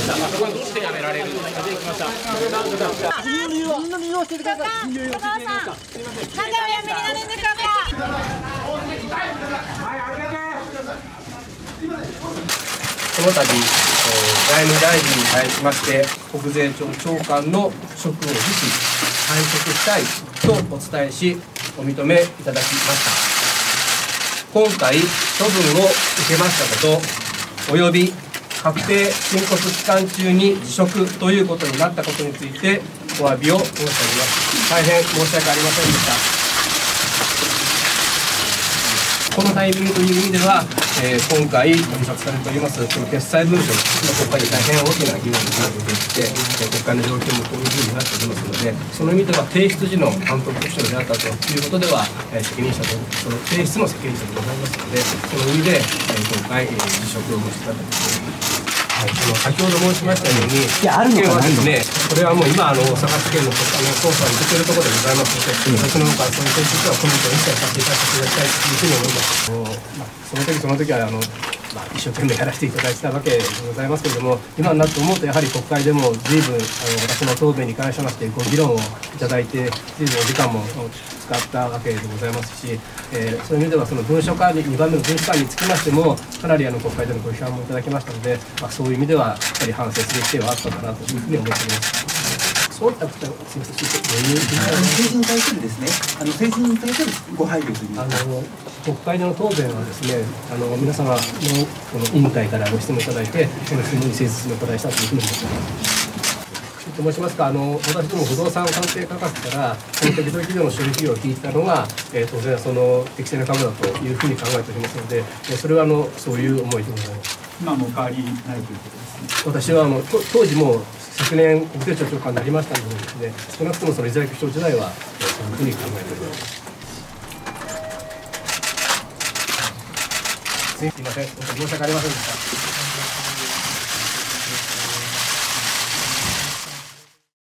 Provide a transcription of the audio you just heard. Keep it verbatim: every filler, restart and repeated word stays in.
した。そこはどうしてやめられる。できました。理由はみんな理由を教えてください。理由を教えてください。すみません。 なんでおやめになるんですか。 この度、外務大臣に対しまして国税庁長官の職を辞し退職したいとお伝えしお認めいただきました。今回処分を受けましたことおよび確定申告期間中に辞職ということになったことについてお詫びを申し上げます。大変申し訳ありませんでした。このタイミングという意味では、えー、今回、取札されております、この決裁文書が国会に大変大きな議論になっていて、国会の状況もこういうふうになっておりますので、その意味では提出時の監督局長であったということでは、えー、責任者と、その提出の責任者でございますので、その意味で、えー、今回、えー、辞職を申し立てております。はい、あの先ほど申しましたように、いやあるのかですね、これはもう今あの大阪地検のあの捜査を受けているところでございますので、私の方からそういう点についてはコメントを一切させていただきたいというふうに思います。まあ、その時その時はあの、まあ、一生懸命やらせていただいてたわけでございますけれども、今になって思うとやはり国会でも随分あの私の答弁に関しましてご議論をいただいて、随分お時間も使ったわけでございますし、えー、そういう意味ではその文書管理、にばんめの文書管理につきましてもかなりあの国会でのご批判もいただきましたので、まあ、そういう意味ではやっぱり反省する必要はあったんだなというふうに思っております。そういったことをすみません、 政治に対するですね、あの政治に対するご配慮というあの国会での答弁はですね、あの皆様のこの委員会からご質問いただいて、その質問に誠実にお答えしたというふうに思っております。と申しますか、あの私ども不動産鑑定価格からこの適当企業の処理費用を聞いたのが、えー、当然その適正な株だというふうに考えておりますので、それはあのそういう思いでございます。 今も変わりないということですね。 私はあの当時も昨年国税庁長官になりましたのでですね、少なくともその理財局長時代はそういうふうに考えております。すみません、申し訳ありませんでした。